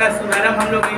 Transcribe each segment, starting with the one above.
का शुभारंभ हम लोग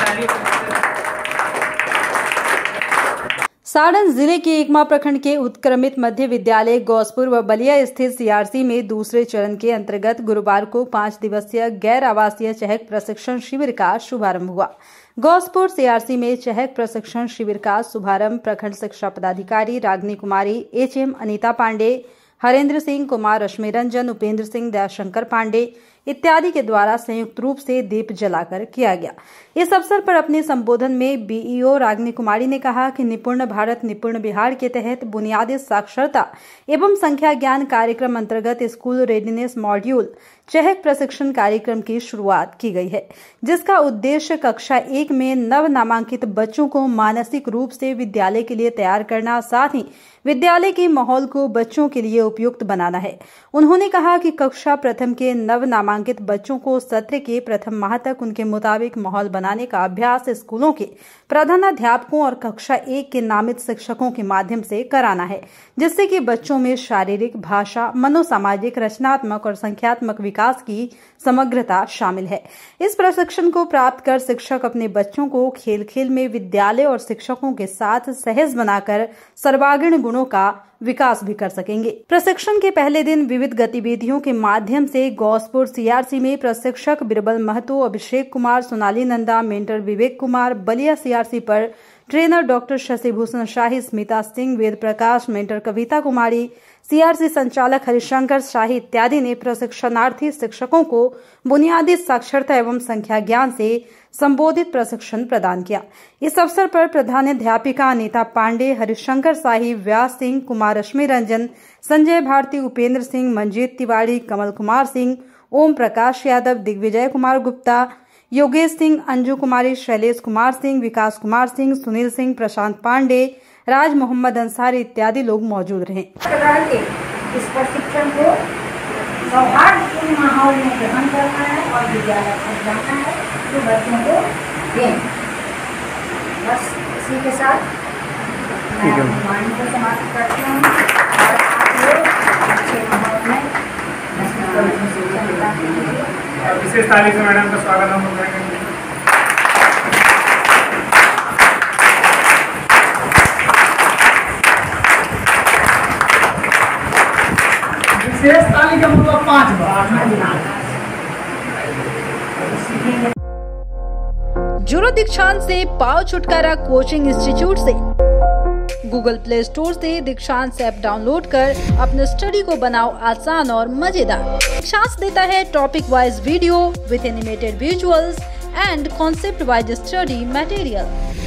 सारण जिले के एकमा प्रखंड के उत्क्रमित मध्य विद्यालय गौसपुर व बलिया स्थित सीआरसी में दूसरे चरण के अंतर्गत गुरुवार को 5 दिवसीय गैर आवासीय चहक प्रशिक्षण शिविर का शुभारंभ हुआ। गौसपुर सीआरसी में चहक प्रशिक्षण शिविर का शुभारंभ प्रखंड शिक्षा पदाधिकारी रागिनी कुमारी, एचएम अनीता पांडे, हरेंद्र सिंह, कुमार रश्मि रंजन, उपेंद्र सिंह, दयाशंकर पांडे इत्यादि के द्वारा संयुक्त रूप से दीप जलाकर किया गया। इस अवसर पर अपने संबोधन में बीईओ रागिनी कुमारी ने कहा कि निपुण भारत निपुण बिहार के तहत बुनियादी साक्षरता एवं संख्या ज्ञान कार्यक्रम अंतर्गत स्कूल रेडीनेस मॉड्यूल चहक प्रशिक्षण कार्यक्रम की शुरुआत की गई है, जिसका उद्देश्य कक्षा 1 में नव नामांकित बच्चों को मानसिक रूप से विद्यालय के लिए तैयार करना, साथ ही विद्यालय के माहौल को बच्चों के लिए उपयुक्त बनाना है। उन्होंने कहा कि कक्षा प्रथम के नव नामांकित बच्चों को सत्र के प्रथम माह तक उनके मुताबिक माहौल बनाने का अभ्यास स्कूलों के प्रधानाध्यापकों और कक्षा 1 के नामित शिक्षकों के माध्यम से कराना है, जिससे कि बच्चों में शारीरिक, भाषा, मनोसामाजिक, रचनात्मक और संख्यात्मक विकास की समग्रता शामिल है। इस प्रशिक्षण को प्राप्त कर शिक्षक अपने बच्चों को खेल खेल में विद्यालय और शिक्षकों के साथ सहज बनाकर सर्वांगीण गुणों का विकास भी कर सकेंगे। प्रशिक्षण के पहले दिन विविध गतिविधियों के माध्यम से गौसपुर सीआरसी में प्रशिक्षक बिरबल महतो, अभिषेक कुमार, सोनाली नंदा, मेंटर विवेक कुमार, बलिया सीआरसी पर trainer doctor Shashibhushan Shahi, Smita Singh, Ved Prakash, mentor Kavita Kumari, CRC संचालक हरिशंकर शाही इत्यादि ने प्रशिक्षणार्थी शिक्षकों को बुनियादी साक्षरता एवं संख्या ज्ञान से संबोधित प्रशिक्षण प्रदान किया। इस अवसर पर प्रधानाध्यापिका अनीता पांडे, हरिशंकर शाही, व्यास सिंह, कुमार रश्मि रंजन, संजय भारती, उपेंद्र सिंह, मंजीत तिवारी, कमल कुमार सिंह, ओम प्रकाश यादव, दिग्विजय कुमार गुप्ता, योगेश सिंह, अंजू कुमारी, शैलेश कुमार सिंह, विकास कुमार सिंह, सुनील सिंह, प्रशांत पांडे, राज मोहम्मद अंसारी इत्यादि लोग मौजूद रहे। इस प्रशिक्षण को सौहार्दपूर्ण माहौल में ग्रहण करना है और विद्यालय तक जाना है, जो बच्चों को दें। बस इसी के साथ मैं अपनी वाणी को समाप्त करती हूँ और आप लोग अच्छे माहौल में विशेष तारीख से मैडम का स्वागत हम लोग करेंगे। विशेष तारीख का मतलब 5 बार। जुड़ो दीक्षांत से पाओ छुटकारा कोचिंग इंस्टीट्यूट से। गूगल प्ले स्टोर से दीक्षांत ऐप डाउनलोड कर अपने स्टडी को बनाओ आसान और मजेदार। दीक्षांत देता है topic wise video with animated visuals and concept wise study material.